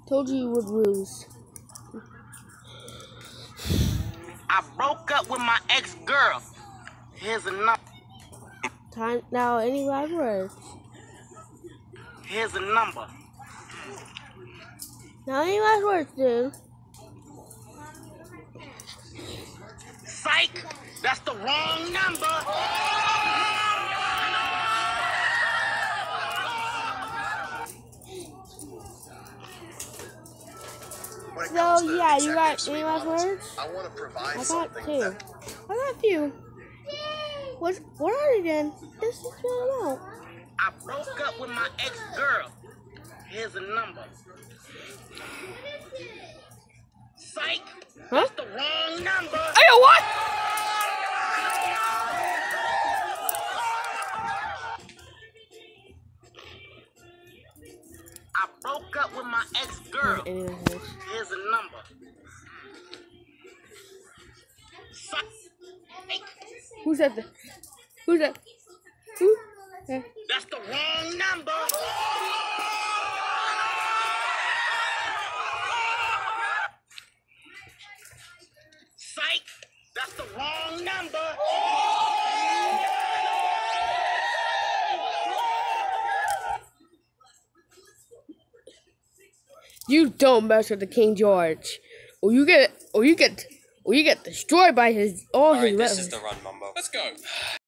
Told you would lose. I broke up with my ex-girl. Here's a number. Time now. Any last words? Here's a number. Now, any last words, dude? Sike, that's the wrong number. So yeah, you got any last words? I want to provide I got something two. that I got a few. What are they then? This is what I'm out. I broke up with my ex-girl. Here's a number. Sike, that's the wrong number. Hey, yo, what? I broke up with my ex-girl. Here's a number. Sike. Who's that? Who's that? Who? That's the wrong number. Sike, that's the wrong number. You don't mess with the King George, or you get destroyed by all his Alright, this weapons. is the run, Mumbo. Let's go.